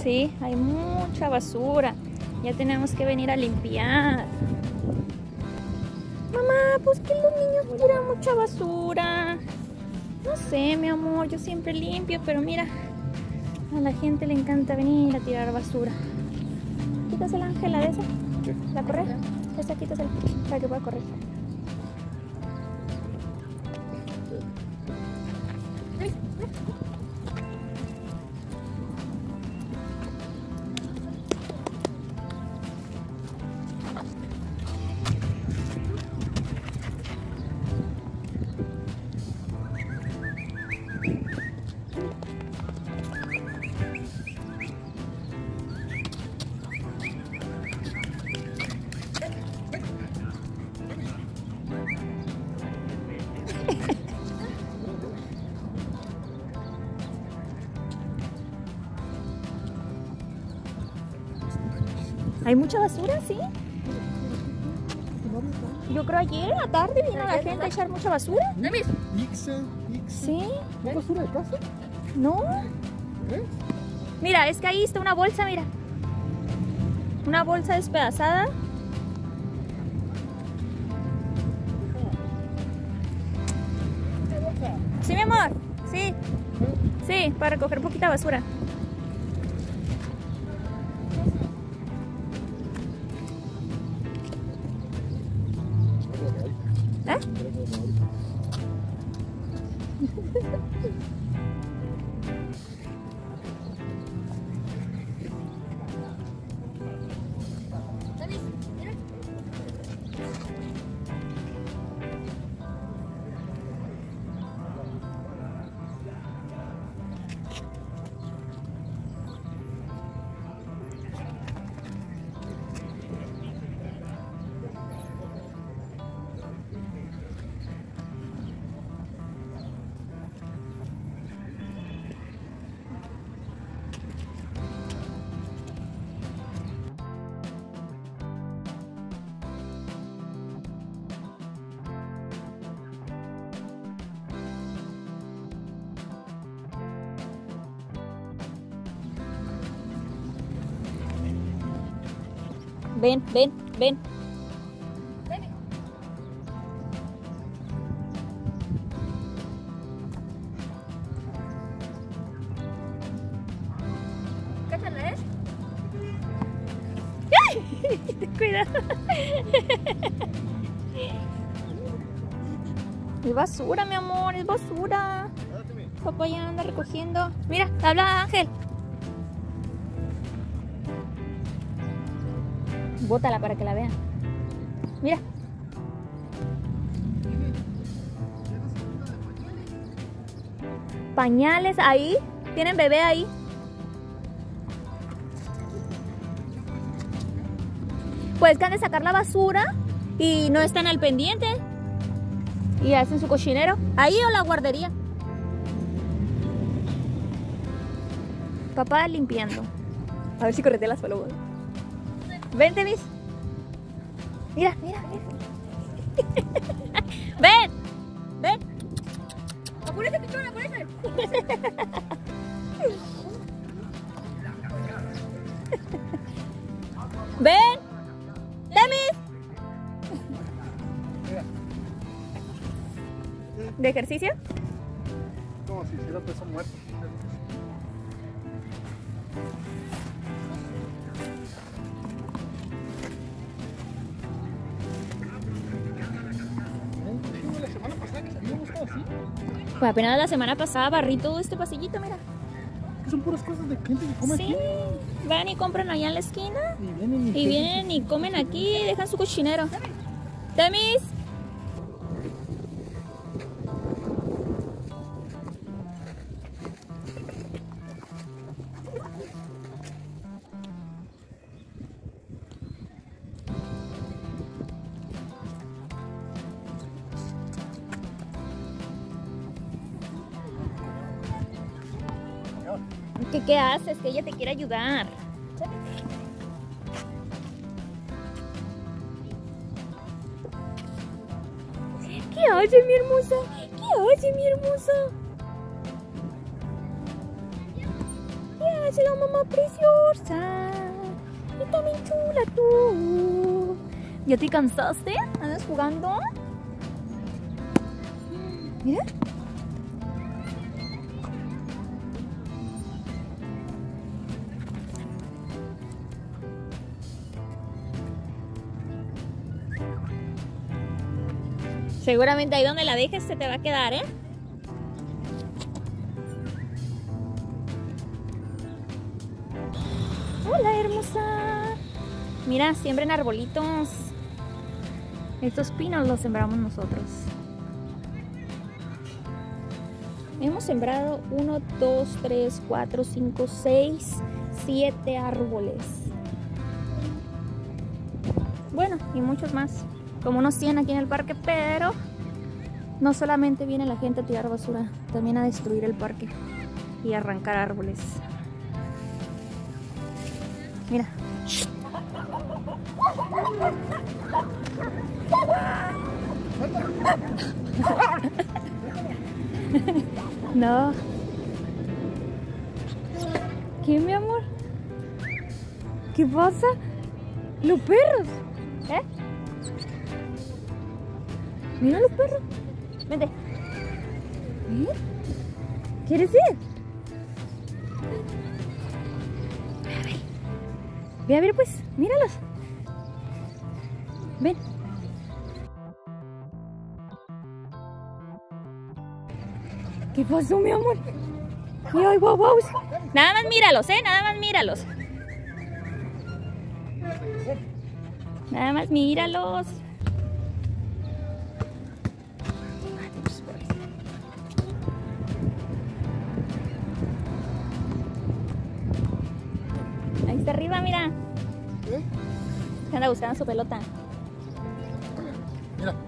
Sí, hay mucha basura. Ya tenemos que venir a limpiar. Mamá, pues que los niños tiran mucha basura. No sé, mi amor, yo siempre limpio, pero mira, a la gente le encanta venir a tirar basura. ¿Quitas la Ángela de esa? ¿Qué? ¿La correa? Esa quítasela para que pueda correr. ¿Hay mucha basura? Sí. Yo creo ayer en la tarde vino la gente a echar mucha basura. Ixa. Sí. ¿No hay basura de casa? No. ¿Eh? Mira, es que ahí está una bolsa, mira. Una bolsa despedazada. Sí, mi amor. Sí. Sí, para recoger poquita basura. ¿Eh? Ven, ven, ven. ¿Cáchale? ¡Ay! Cuidado. Es basura, mi amor, es basura. Papá ya anda recogiendo. Mira, habla Ángel. Bótala para que la vean. Mira. Pañales ahí. ¿Tienen bebé ahí? Pues que han de sacar la basura y no están al pendiente. Y hacen su cochinero. Ahí o la guardería. Papá limpiando. A ver si corretea las palomas. Vente, Miss. Mira, mira, mira. Ven, ven. Apúrate, pichón, apúrate. Ven. Miss. ¿De ejercicio? Como si hiciera peso muerto. Pues apenas la semana pasada barrí todo este pasillito, mira. Son puras cosas de gente que come Sí, aquí. van y compran allá en la esquina. Y vienen y comen aquí y dejan su cochinero. Temis. ¿Qué haces? Que ella te quiere ayudar. ¿Qué hace, mi hermosa? ¿Qué hace, mi hermosa? ¿Qué es la mamá preciosa. Y también chula tú. ¿Ya te cansaste? ¿Andas jugando? Mira. Seguramente ahí donde la dejes se te va a quedar, ¿eh? Hola, hermosa. Mira, siembren arbolitos. Estos pinos los sembramos nosotros. Hemos sembrado 1, 2, 3, 4, 5, 6, 7 árboles. Bueno, y muchos más. Como unos 100 aquí en el parque, pero no solamente viene la gente a tirar basura, también a destruir el parque y a arrancar árboles. Mira. No. ¿Qué, mi amor? ¿Qué pasa? Los perros. ¿Eh? Mira los perros. Vente. ¿Eh? ¿Quieres ir? Ve a ver pues, míralos. Ven. ¿Qué pasó, mi amor? Mira, ay, guau, guau. Nada más míralos, nada más míralos. Nada más míralos. Ahí está arriba, mira. ¿Eh? Anda buscando su pelota. Mira.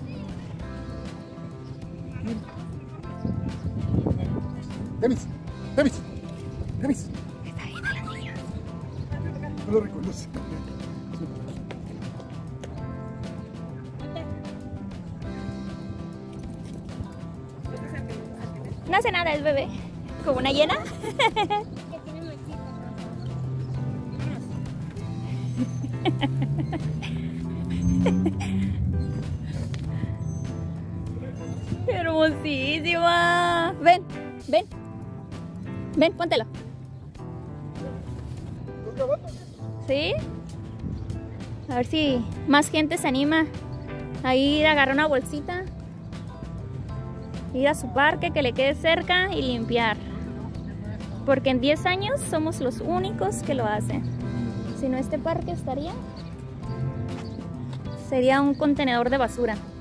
Demis, Demis, Demis. Está viendo a la niña. No lo reconoce. No hace nada, es bebé. ¿Como una hiena? Hermosísima. Ven, ven. Ven, póntelo. ¿Sí? A ver si más gente se anima a ir a agarrar una bolsita, ir a su parque que le quede cerca y limpiar. Porque en 10 años somos los únicos que lo hacen. Si no, este parque sería un contenedor de basura.